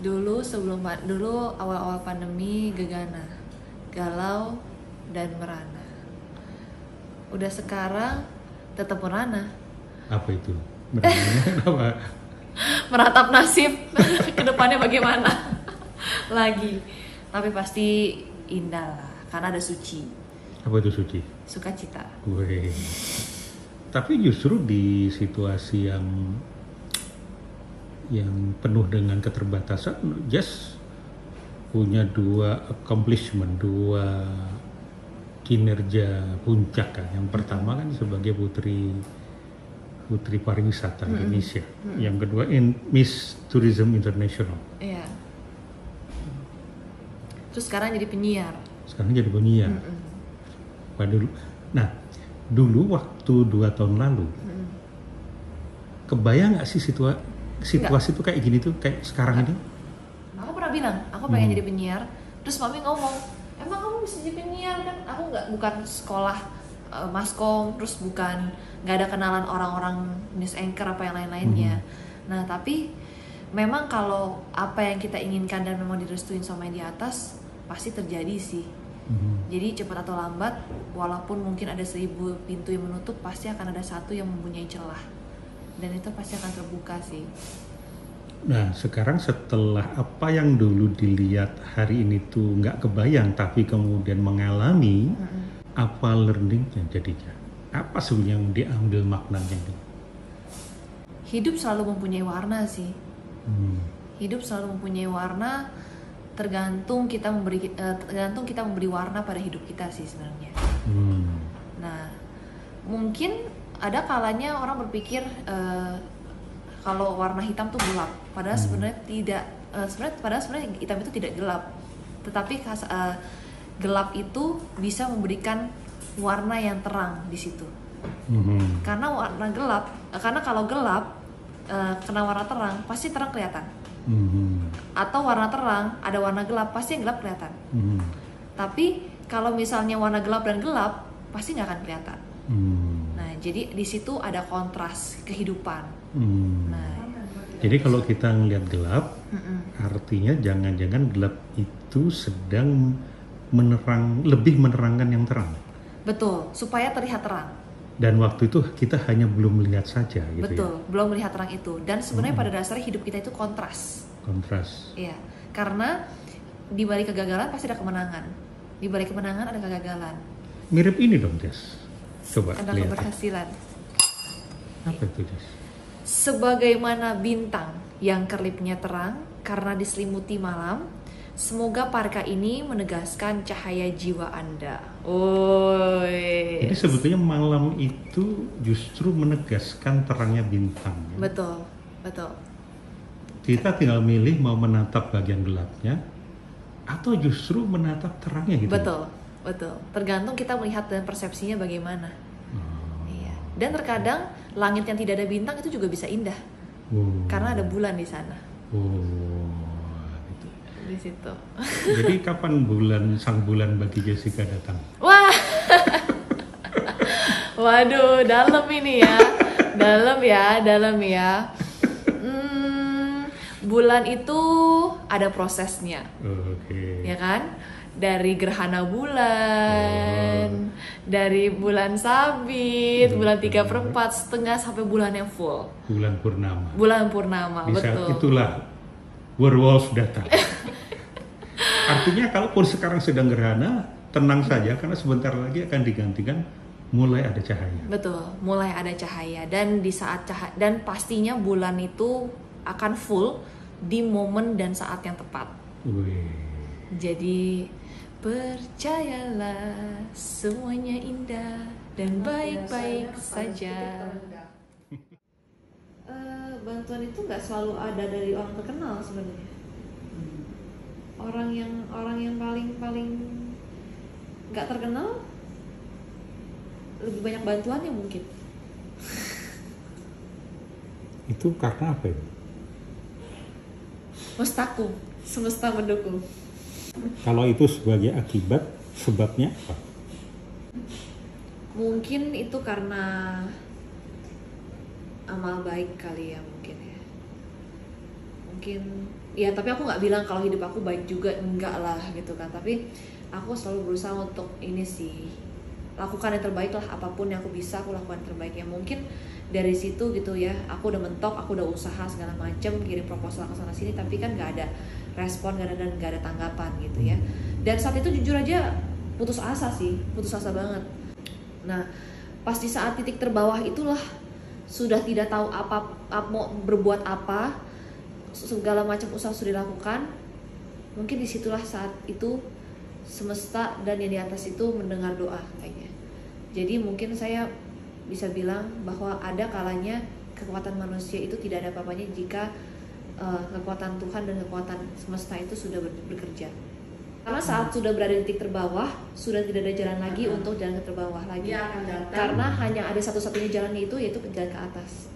Dulu awal-awal pandemi gegana, galau dan merana. Udah sekarang tetap merana. Apa itu? Merananya apa? Meratap nasib kedepannya bagaimana lagi. Tapi pasti indah lah, karena ada suci. Apa itu suci? Sukacita. Wih. Tapi justru di situasi yang penuh dengan keterbatasan, Jess punya dua accomplishment, dua kinerja puncak kan. Yang pertama kan sebagai putri pariwisata Indonesia. Yang kedua Miss Tourism International. Iya. Terus sekarang jadi penyiar. Nah, dulu waktu 2 tahun lalu, kebayang nggak sih situasi itu kayak gini tuh, kayak sekarang ini? Aku pernah bilang, aku pengen jadi penyiar. Terus mami ngomong, emang kamu bisa jadi penyiar kan? Aku bukan sekolah maskom, terus nggak ada kenalan orang-orang news anchor apa yang lain-lainnya. Nah, tapi memang kalau apa yang kita inginkan dan memang direstuin sama yang di atas, pasti terjadi sih. Jadi cepat atau lambat, walaupun mungkin ada 1000 pintu yang menutup, pasti akan ada satu yang mempunyai celah, dan itu pasti akan terbuka sih. Nah, sekarang setelah apa yang dulu dilihat hari ini tuh nggak kebayang, tapi kemudian mengalami, apa learningnya jadinya? Apa sebenarnya yang diambil maknanya itu? Hidup selalu mempunyai warna sih. Hidup selalu mempunyai warna, tergantung kita memberi warna pada hidup kita sih sebenarnya. Nah, mungkin ada kalanya orang berpikir kalau warna hitam tuh gelap, padahal sebenarnya tidak. Sebenarnya hitam itu tidak gelap, tetapi gelap itu bisa memberikan warna yang terang di situ. Karena kalau gelap kena warna terang, pasti terang kelihatan. Atau warna terang ada warna gelap, pasti yang gelap kelihatan. Tapi kalau misalnya warna gelap dan gelap, pasti nggak akan kelihatan. Nah, jadi di situ ada kontras kehidupan. Nah, jadi kalau kita ngelihat gelap, artinya jangan-jangan gelap itu sedang lebih menerangkan yang terang. Betul, supaya terlihat terang. Dan waktu itu kita hanya belum melihat saja gitu. Betul, belum melihat terang itu. Dan sebenarnya pada dasarnya hidup kita itu kontras. Iya, karena di balik kegagalan pasti ada kemenangan. Di balik kemenangan ada kegagalan. Mirip ini dong, Jess. Coba ada lihat. Keberhasilan. Apa itu, Jess? Sebagaimana bintang yang kerlipnya terang karena diselimuti malam, semoga parka ini menegaskan cahaya jiwa Anda. Jadi sebetulnya malam itu justru menegaskan terangnya bintang. Ya? Betul. Kita tinggal milih mau menatap bagian gelapnya atau justru menatap terangnya gitu. Betul. Tergantung kita melihat dan persepsinya bagaimana. Iya. Dan terkadang langit yang tidak ada bintang itu juga bisa indah. Karena ada bulan di sana. Gitu. Di situ. Jadi kapan sang bulan bagi Jessica datang? Wah. Waduh, dalam ini ya. Dalam ya. Bulan itu ada prosesnya. Ya kan? Dari gerhana bulan, dari bulan sabit, bulan 3/4, setengah sampai bulan yang full. Bulan purnama, Di saat betul. itulah werewolf datang. Artinya kalaupun sekarang sedang gerhana, tenang saja karena sebentar lagi akan digantikan mulai ada cahaya. Betul, mulai ada cahaya, dan di saat dan pastinya bulan itu akan full di momen dan saat yang tepat. Jadi percayalah, semuanya indah dan baik-baik saja. Bantuan itu nggak selalu ada dari orang terkenal sebenarnya. Orang yang paling nggak terkenal lebih banyak bantuannya mungkin. Itu karena apa ya? Mustaku, semesta mendukung. Kalau itu sebagai akibat, sebabnya apa? Mungkin itu karena amal baik kali ya, mungkin ya. Mungkin ya tapi aku nggak bilang kalau hidup aku baik juga, enggak lah gitu kan, tapi aku selalu berusaha untuk ini sih, lakukan yang terbaik lah, apapun yang aku bisa aku lakukan yang terbaik. Ya mungkin dari situ gitu ya, aku udah mentok, aku udah usaha segala macam, kirim proposal ke sana sini, tapi kan nggak ada respon, nggak ada tanggapan gitu ya. Dan saat itu jujur aja putus asa sih, putus asa banget. Nah pas di saat titik terbawah itulah, sudah tidak tahu mau berbuat apa, segala macam usaha sudah dilakukan, mungkin disitulah saat itu semesta dan yang di atas itu mendengar doa kayaknya. Jadi mungkin saya bisa bilang bahwa ada kalanya kekuatan manusia itu tidak ada apa-apanya jika kekuatan Tuhan dan kekuatan semesta itu sudah bekerja. Karena saat sudah berada di titik terbawah, sudah tidak ada jalan lagi untuk jalan ke terbawah lagi. Karena hanya ada satu-satunya jalannya itu, yaitu jalan ke atas.